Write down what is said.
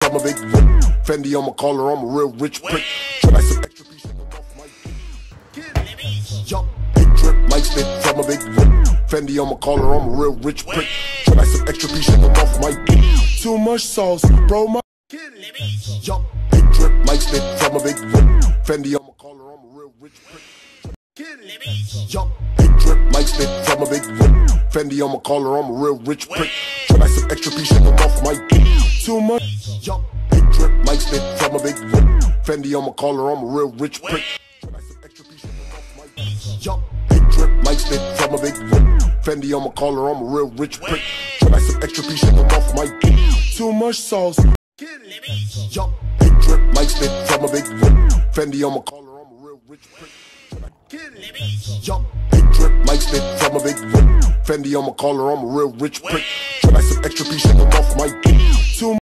from a big whip. Fendi on my collar, I'm a real rich prick. Should I some extra piece off my yup, big drip, light stick from a big whip. Fendi on my collar, I'm a real rich prick. Should I some extra piece off my too much sauce, bro, my yup, big drip, light stick from a big whip. Fendi on my collar, I'm a real rich prick. Yup, big drip, light stick from a big whip. Fendi on my collar, I'm a real rich prick. Should I some extra piece off my too much? Yup, big drip, light stick from a big whip. Fendi on my collar, I'm a real rich prick. Should I some extra piece off my yup, big drip, light stick from a big whip. Fendi on my collar, I'm a real rich prick. Should I some extra piece off my too much sauce? Yup, big drip, light stick from a big whip. Fendi on my collar, I'm a real rich prick. Yup, big drip, light stick from a big whip. Fendi on my collar, I'm a real rich prick. Should I some extra piece off my too